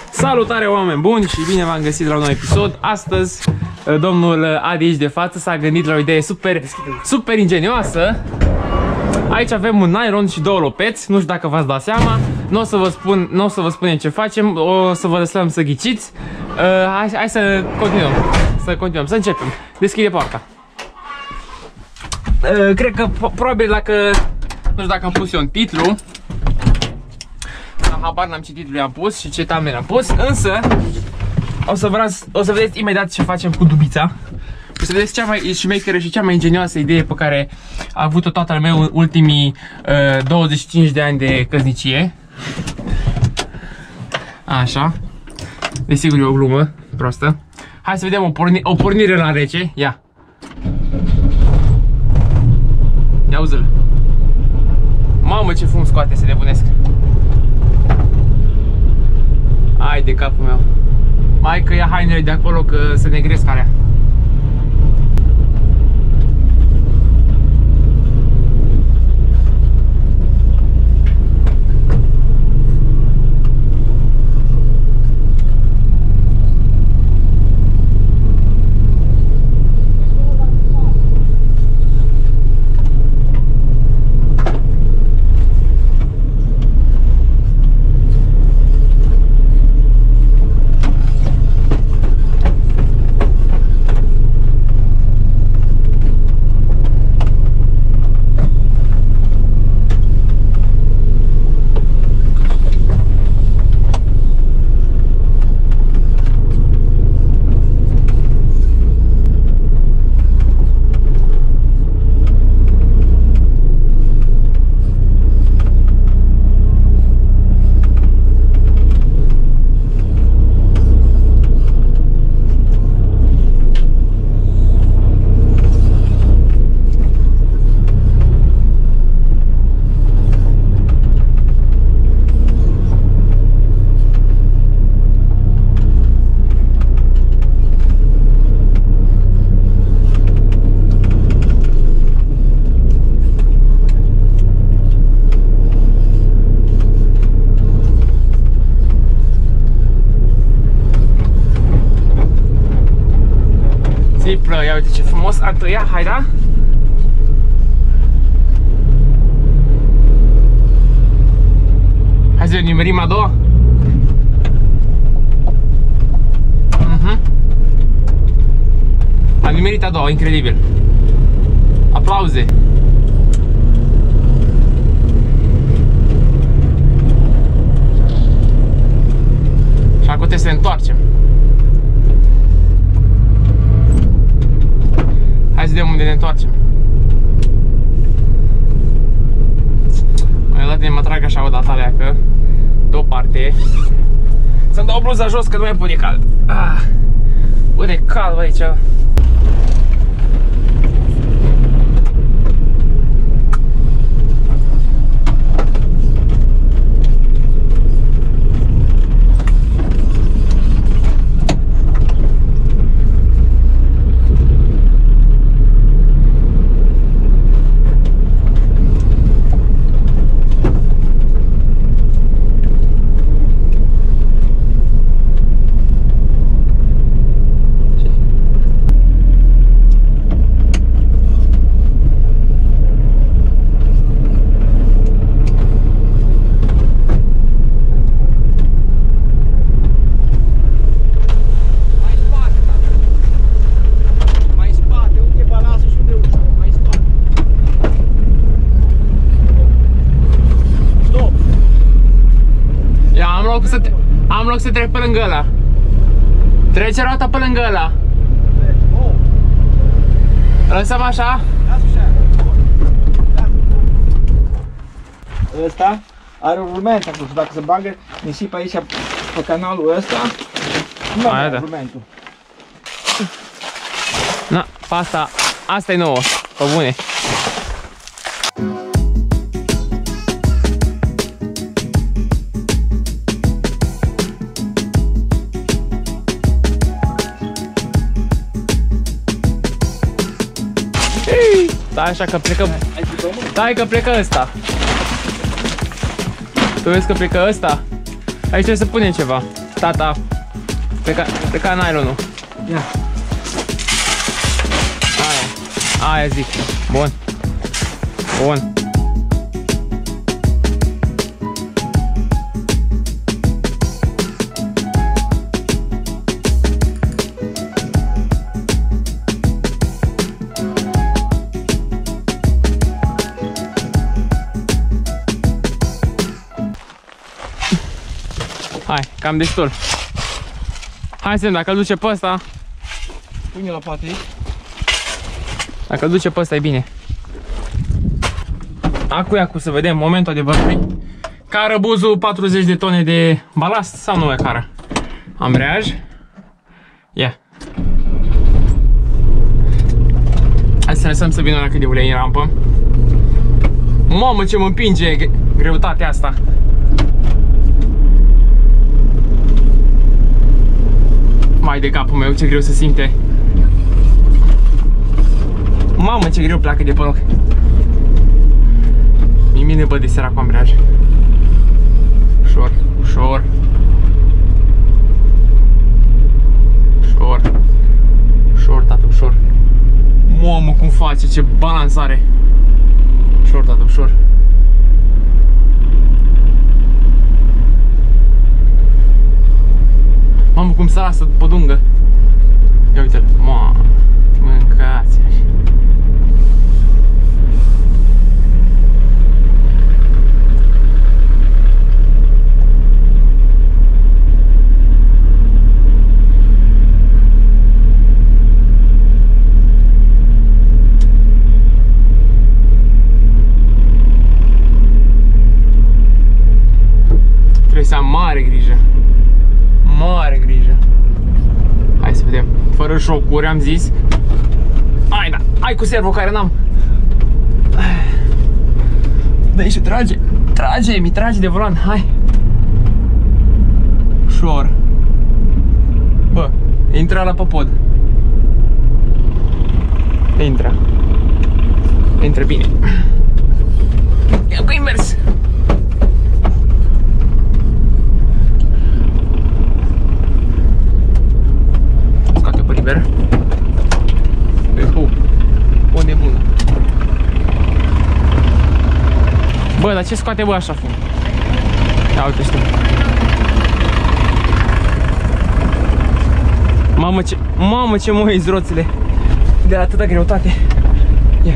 Salutare oameni buni și bine v-am găsit la un nou episod. Astăzi domnul Adi aici de față s-a gândit la o idee super ingenioasă. Aici avem un nylon și două lopeți, nu știu dacă v-ați dat seama. Nu o să vă spunem ce facem, o să vă lăsăm să ghiciți. Hai să continuăm, să începem. Deschide poarta. Cred că probabil dacă, nu știu dacă am pus eu un titlu. Habar n-am ce titlu i-am pus și ce thumbnail am pus, însă o să vedeți imediat ce facem cu dubița. O să vedeți cea mai șmecheră și cea mai ingenioasă idee pe care a avut-o tatăl meu în ultimii 25 de ani de căsnicie. Așa. Desigur e o glumă prostă. Hai să vedem o pornire la rece. Ia. Ia auză-l. Mamă, ce fum scoate, se nebunesc. Hai de capul meu. Mai că ia hainele de acolo că se negresc alea. Ia uite ce frumos a tăiat, hai da? Hai să nimerim a doua. Am nimerit a doua, incredibil. Aplauze. Și acum trebuie să ne întoarcem. Hai să vedem unde ne întoarcem. Mai dat mă trag așa o dată alea că de o parte. Să-mi dau bluza jos că nu mai pune cald. Pune cald aici. Am loc să trec pe lângă ăla. Trece roata pe lângă ăla. Lăsăm așa? Ăsta are un rulment acolo și dacă se bagă nisip aici pe canalul ăsta, nu mai are rulmentul. Na, asta e nouă, pe bune. Stai așa că plecă. Stai că plecă ăsta. Tu vezi că plecă ăsta? Aici trebuie să punem ceva. Tata, pleca nylonul. Ia. Aia zic. Bun. Bun. Hai, cam destul. Hai să vedem, dacă îl duce pe ăsta. Pune la poate aici. Dacă îl duce pe ăsta e bine. Acu să vedem momentul adevărului. Cară buzul 40 de tone de balast sau nu e cară? Ambreiaj. Ia. Hai să lăsăm să vină la cât de ulei în rampă. Mamă, ce mă împinge greutatea asta. Mai de capul meu, ce greu se simte. Mamă, ce greu pleacă de pe loc. Mine bă de seara cu ambreiaj. Ușor, ușor. Ușor. Ușor, tată, ușor. Mamă, cum face, ce balansare. Ușor, tată, ușor. Mamă, cum se lasă pe dungă. Ia uite-l. Mamă, mâncați-așa. Trebuie să am mare grijă. Mare grijă. Hai să vedem. Fără șocuri, am zis. Hai, da. Hai cu servo care n-am. Dă-i și trage. Trage, mi trage de volan. Hai. Ușor. Bă, intră la pe pod. Intră. Intră bine. Ia cu invers. Liber. Unde e bună? Bă, dar ce scoate bă așa fum? Ia uite, știu. Mamă, ce mă uiți roțile de la atâta greutate. Ia.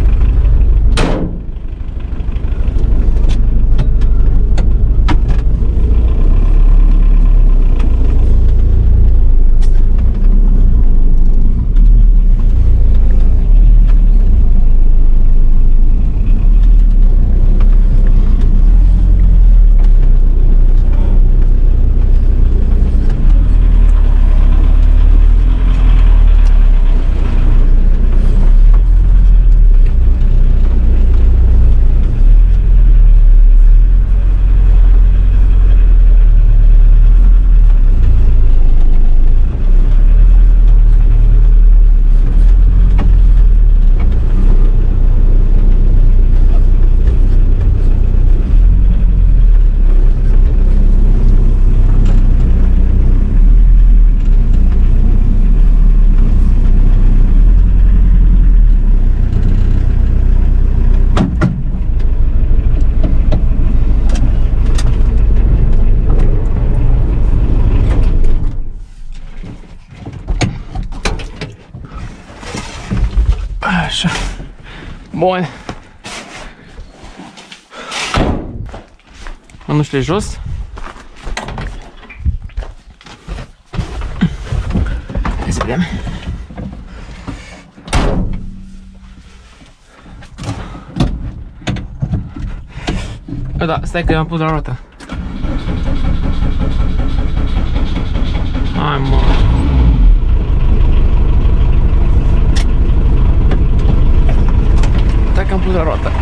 Așa. Bun. Mânușile jos. Hai să vedem. Da, stai că i-am pus la roată. Hai, mă. Stai că am pus la roată.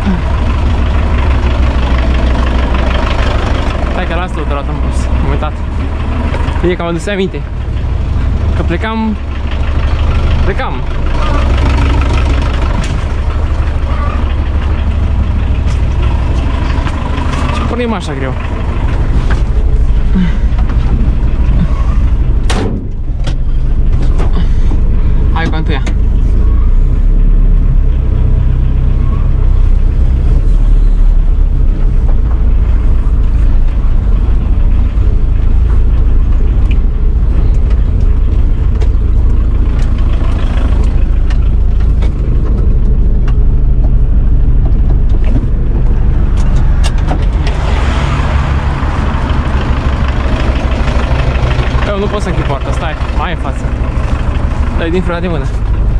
Stai că las tot de roată am pus. Am uitat. E că am adus aminte. Că plecam. Ce pornim așa greu? nu pot să închid poarta, stai, mai în față. Dai din frâna de mână.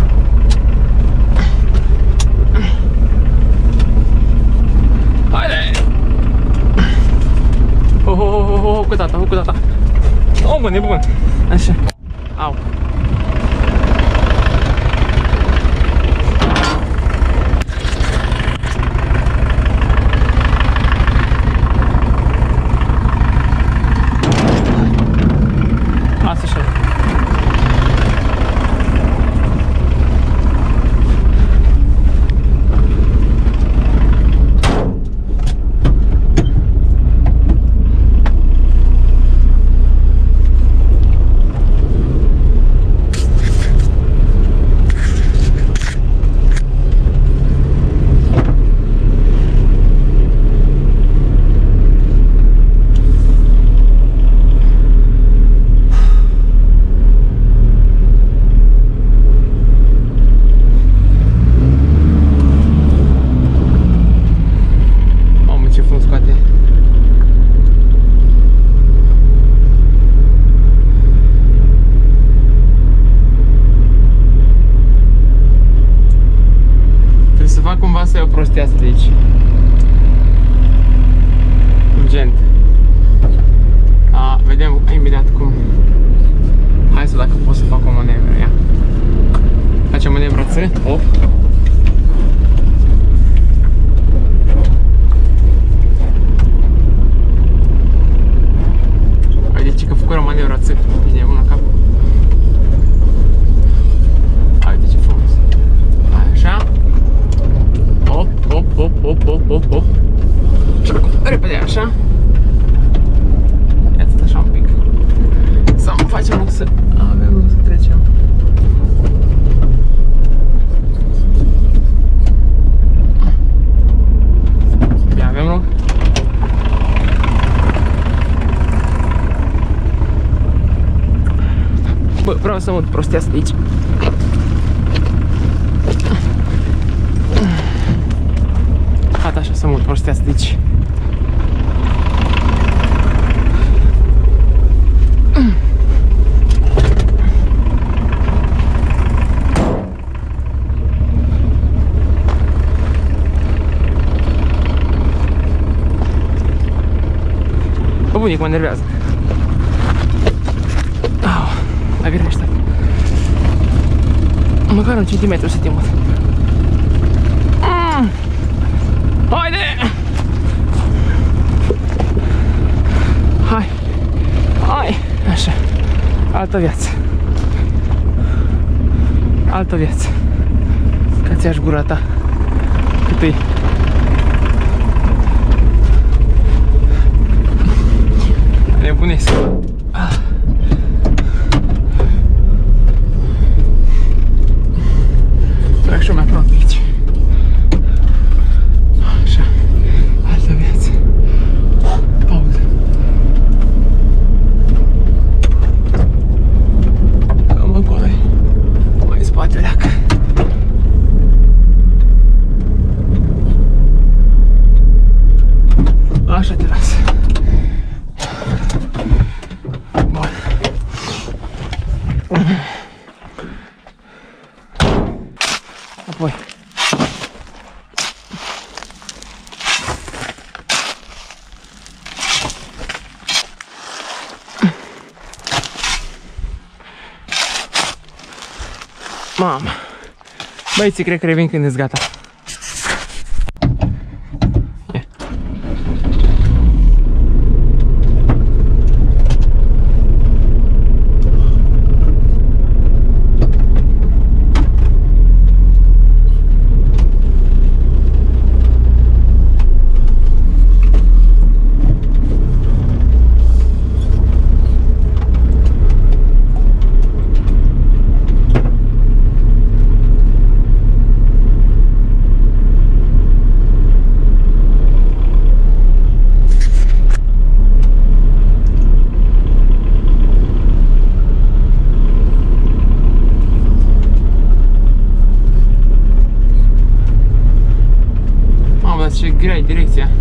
Haide! Cu tata, cu tata. O, mă, nebun. Așa. Au. Asta așa. Cumva să e o prostie asta de aici. Urgent. Vedem imediat cum. Hai să dacă pot să fac o manevră, ia. Facem manevra C. Op. Uite că făcură manevra C. Bine, mâna cap. Uite ce frumos. Așa. Hop, hop, hop, hop, hop, hop, hop. Și acum, repede așa. Ia atât așa un pic. Să facem loc să avem loc să trecem. Ia avem loc. Bă, vreau să mut prostia asta de aici. Gata, așa să mult prostia asta de aici. Bă, bunic, mă nervează. La grește. Măcar un centimetru să te mut. Haide! Hai! Hai! Așa. Altă viață. Altă viață. Că ți-aș gura ta. Cât e? Nebunesc. Trag și-o mai aproape aici. Așa. Altă viață. Pauză. Cam acolo. Mai în spate, leacă. Așa te las. Bun. Apoi. Mamă. Băieții, cred că revin când ești gata. Ce grea e direcția.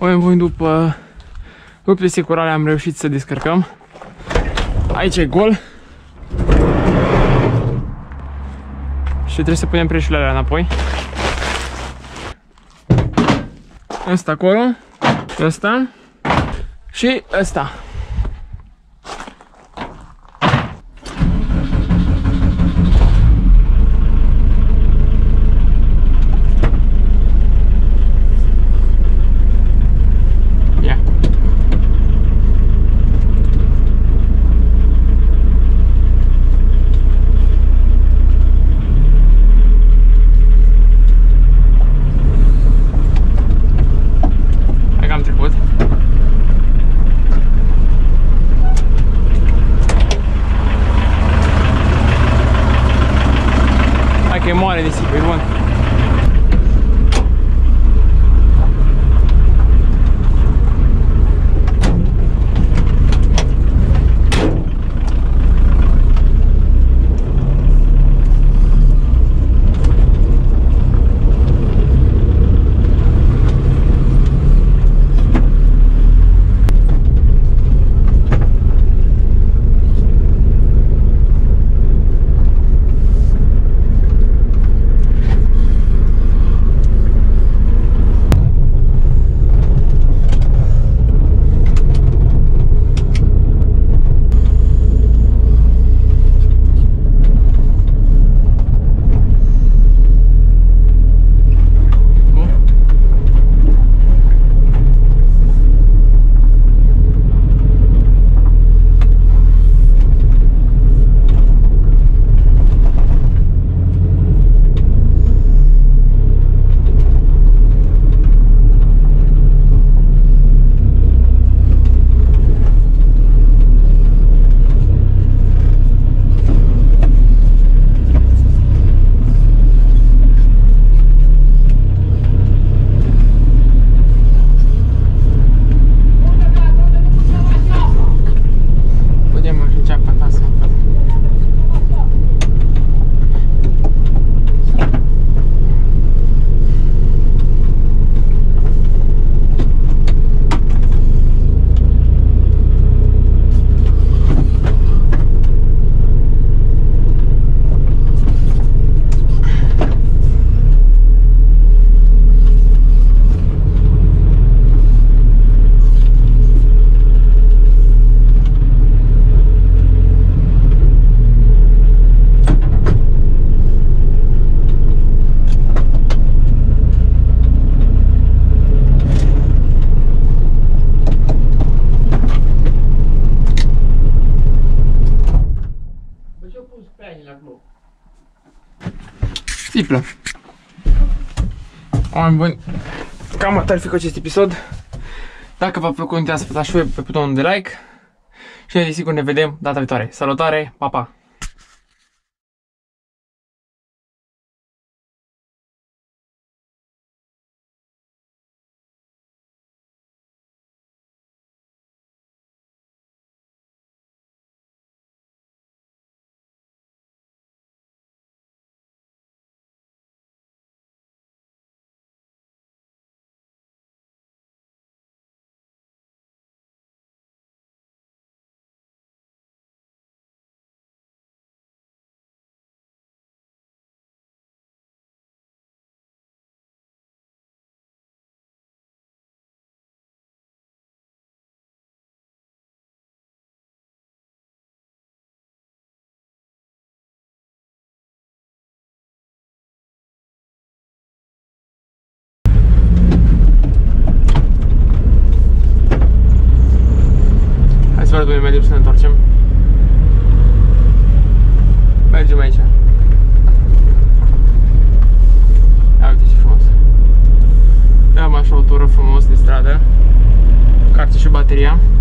Oameni buni, după lupte securare am reușit să descărcăm. Aici e gol. Și trebuie să punem preșurile alea înapoi. Ăsta acolo. Ăsta. Și ăsta. Che muore di sì, per quanto. Stiplă. Oameni buni, cam atât ar fi cu acest episod. Dacă v-a plăcut, nu uitați să apăsați și voi pe butonul de like. Și noi desigur ne vedem data viitoare. Salutare, pa, pa! Să vedem mediu să ne întoarcem. Mergem aici. Ia uite ce frumos. Am așa o tură frumos de stradă. Carce și bateria.